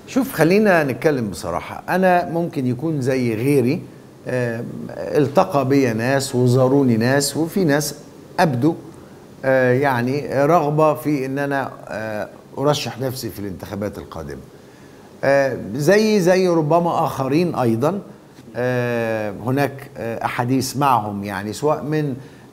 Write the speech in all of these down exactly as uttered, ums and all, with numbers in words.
شوف، خلينا نتكلم بصراحة. أنا ممكن يكون زي غيري آه، التقى بي ناس وزاروني ناس، وفي ناس أبدوا آه، يعني رغبة في أن أنا آه، أرشح نفسي في الانتخابات القادمة. آه، زي زي ربما آخرين أيضا آه، هناك آه، أحاديث معهم، يعني سواء من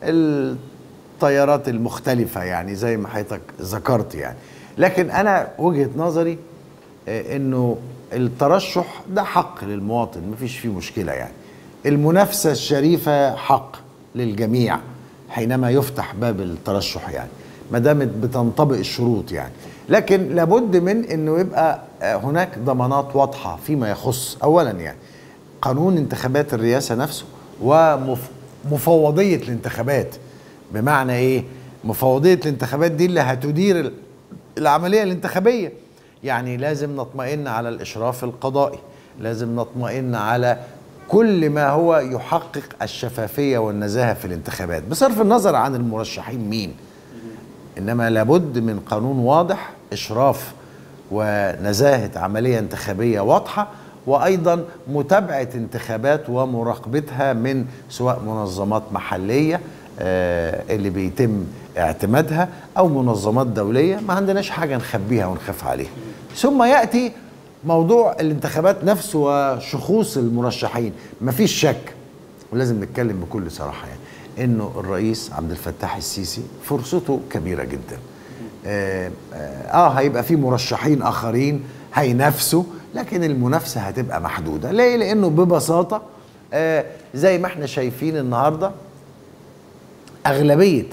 التيارات المختلفة، يعني زي ما حضرتك ذكرت يعني. لكن أنا وجهة نظري آه، إنه الترشح ده حق للمواطن، مفيش فيه مشكلة يعني. المنافسة الشريفة حق للجميع حينما يفتح باب الترشح، يعني ما دامت بتنطبق الشروط يعني. لكن لابد من انه يبقى هناك ضمانات واضحه فيما يخص اولا يعني قانون انتخابات الرئاسه نفسه ومفوضيه الانتخابات. بمعنى ايه؟ مفوضيه الانتخابات دي اللي هتدير العمليه الانتخابيه. يعني لازم نطمئن على الاشراف القضائي، لازم نطمئن على كل ما هو يحقق الشفافيه والنزاهه في الانتخابات، بصرف النظر عن المرشحين مين. إنما لابد من قانون واضح، إشراف ونزاهة عملية انتخابية واضحة، وأيضا متابعة انتخابات ومراقبتها من سواء منظمات محلية اللي بيتم اعتمادها أو منظمات دولية. ما عندناش حاجة نخبيها ونخاف عليها. ثم يأتي موضوع الانتخابات نفسه وشخوص المرشحين. مفيش شك، ولازم نتكلم بكل صراحة يعني، انه الرئيس عبد الفتاح السيسي فرصته كبيره جدا. آه, اه هيبقى في مرشحين اخرين هينافسوا، لكن المنافسه هتبقى محدوده. ليه؟ لانه ببساطه آه زي ما احنا شايفين النهارده اغلبيه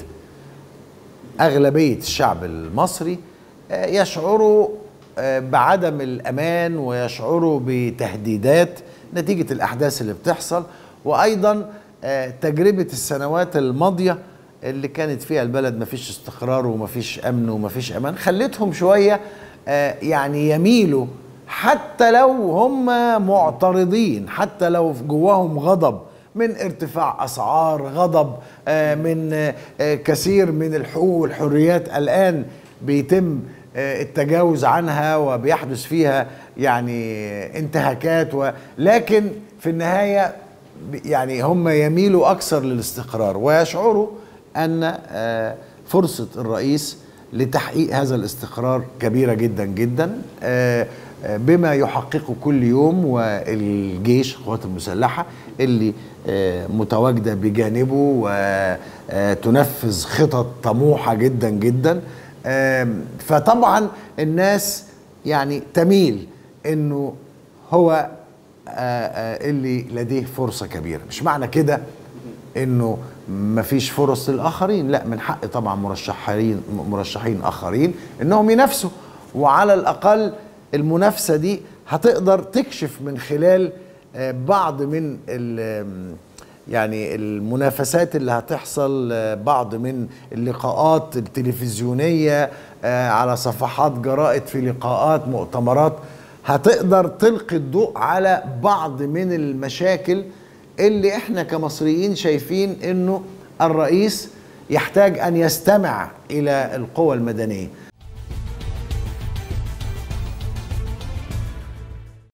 اغلبيه الشعب المصري آه يشعروا آه بعدم الامان، ويشعروا بتهديدات نتيجه الاحداث اللي بتحصل، وايضا تجربة السنوات الماضية اللي كانت فيها البلد مفيش استقرار ومفيش أمن ومفيش أمان، خلتهم شوية يعني يميلوا، حتى لو هم معترضين، حتى لو جواهم غضب من ارتفاع أسعار، غضب من كثير من الحقوق والحريات الآن بيتم التجاوز عنها وبيحدث فيها يعني انتهاكات، ولكن في النهاية يعني هم يميلوا أكثر للاستقرار، ويشعروا أن فرصة الرئيس لتحقيق هذا الاستقرار كبيرة جدا جدا بما يحققه كل يوم. والجيش القوات المسلحة اللي متواجدة بجانبه وتنفذ خطط طموحة جدا جدا. فطبعا الناس يعني تميل أنه هو اللي لديه فرصة كبيرة. مش معنى كده انه مفيش فرص للاخرين، لا، من حق طبعا مرشحين مرشحين اخرين انهم ينافسوا، وعلى الاقل المنافسة دي هتقدر تكشف من خلال بعض من يعني المنافسات اللي هتحصل، بعض من اللقاءات التلفزيونية على صفحات جرائد، في لقاءات، مؤتمرات، هتقدر تلقي الضوء على بعض من المشاكل اللي احنا كمصريين شايفين انه الرئيس يحتاج ان يستمع الى القوى المدنية.